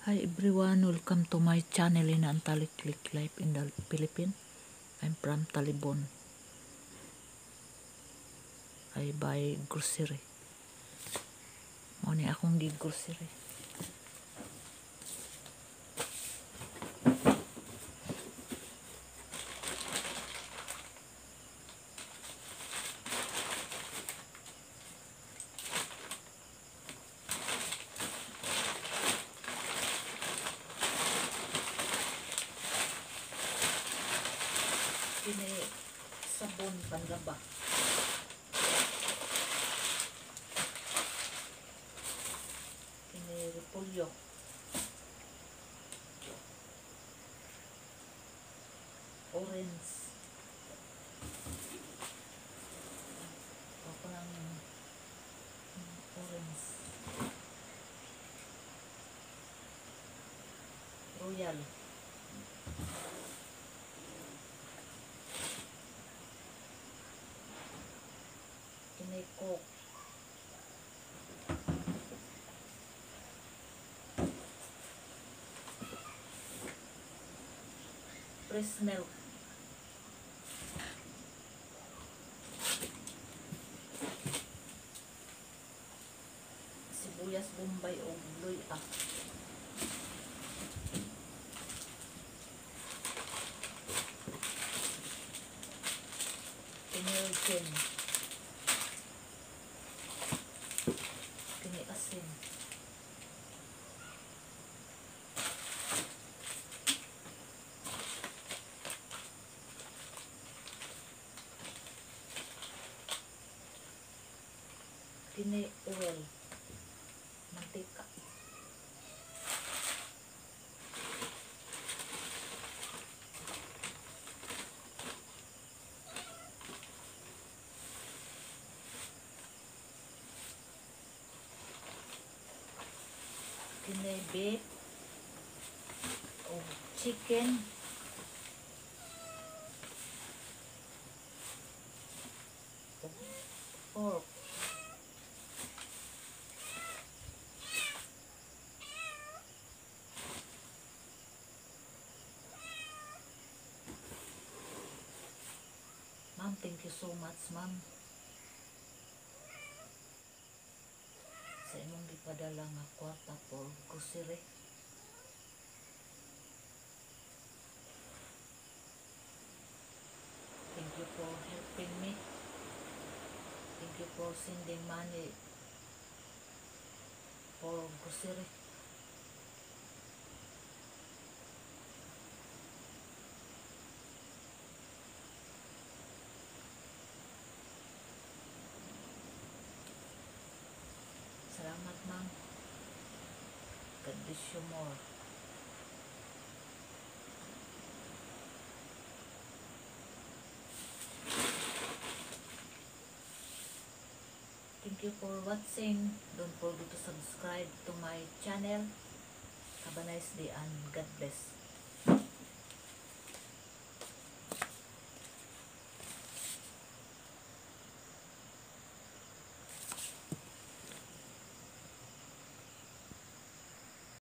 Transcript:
Hi everyone, welcome to my channel Lina and Click Life in the Philippines. I'm from Talibon. I buy grocery. Muna akong grocery. Ini sabon panlaba. Ini repolyo. Orange. Apa ng orange. Royal. Ini Coke. Fresh milk. Sibuyas Bombay o Bloy up. Pinilkin. Piniasin. Kini oil. Mantika. Kini beef o chicken. Pork. Ma'am, thank you so much, ma'am. Sa imong gipadala nga kwarta for grocery. Thank you for helping me. Thank you for sending money for grocery. Salamat, ma'am. God bless you more. Thank you for watching. Don't forget to subscribe to my channel. Have a nice day and God bless.